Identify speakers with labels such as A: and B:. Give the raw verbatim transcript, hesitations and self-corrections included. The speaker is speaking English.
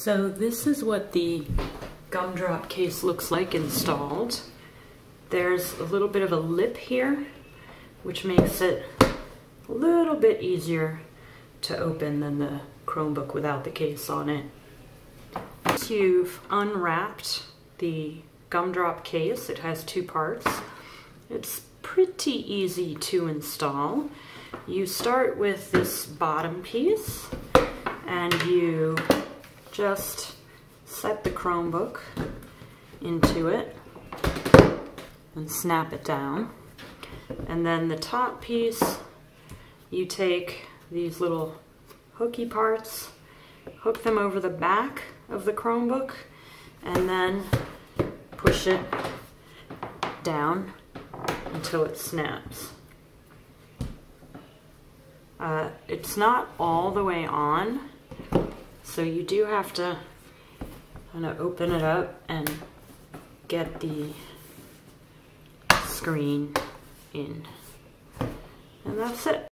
A: So this is what the Gumdrop case looks like installed. There's a little bit of a lip here, which makes it a little bit easier to open than the Chromebook without the case on it. Once you've unwrapped the Gumdrop case, it has two parts. It's pretty easy to install. You start with this bottom piece and you just set the Chromebook into it and snap it down. And then the top piece, you take these little hooky parts, hook them over the back of the Chromebook, and then push it down until it snaps. Uh, it's not all the way on, so you do have to kind of open it up and get the screen in. And that's it.